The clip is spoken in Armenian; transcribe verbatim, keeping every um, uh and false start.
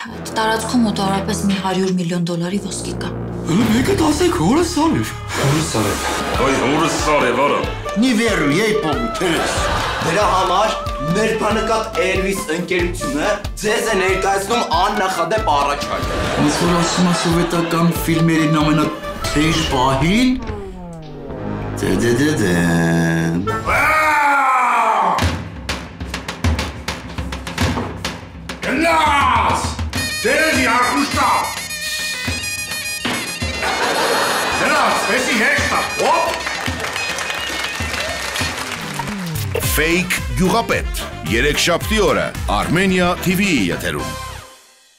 Տարածքում մոտավորապես մի հարյուր միլիոն դոլարի ոսկի կա։ Մեկը տասեք հորը սարև։ Հորը սարև։ Այ հորը սարև, արա։ Նի վերու, եի պողութերս։ Դրա համար ներբանեկատ Էլվիս ընկերությունը ձեզ է ներկայացնում աննախադեպ առաջարկ։ Ոնց որ ասում է սովետական ֆիլմերին ամենաթեժ պահին։ Դե-դե-դե-դե։ Գնաս! Դերեզի արխուշտա! Գնաս, վեսի հեշտա, հոպ! Fake գյուղապետ, երեքշաբթի օրը Armenia T V-ի եթերում։